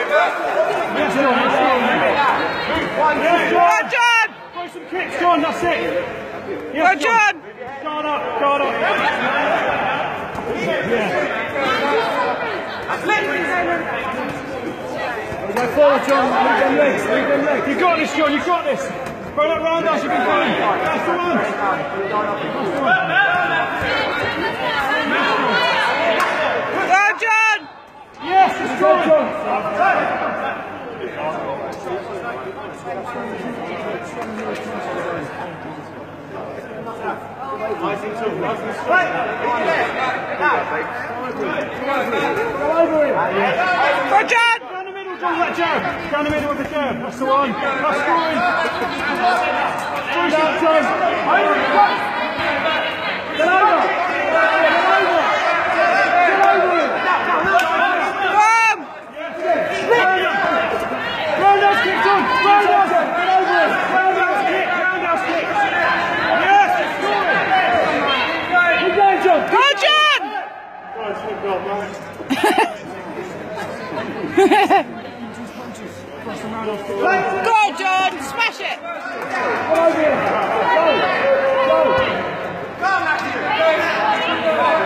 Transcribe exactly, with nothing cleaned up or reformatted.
Yes, John, yes, John. Yes, John. John. Throw some kicks, John, that's it. Yes, John. Guard up, guard up. Yeah. Go forward, John. Leave them legs, leave them legs. You got this, John, you got this. Throw that round us, you've been going. That's the one. Go, John. Yes, let's go, John. Nice and two. Nice and straight. Go over him. Go, John. Go in the middle, John. That jab. Go in the middle with the jab. That's the one. That's scoring. Push out, John. Get over. Get over. Get over him. Come. Roundhouse kick, John. Roundhouse. Get over him. Roundhouse kick. Roundhouse kick. Yes, it's scoring. Keep going, John. Go, John. Go, John. Smash it. Go, go. Go, Matthew.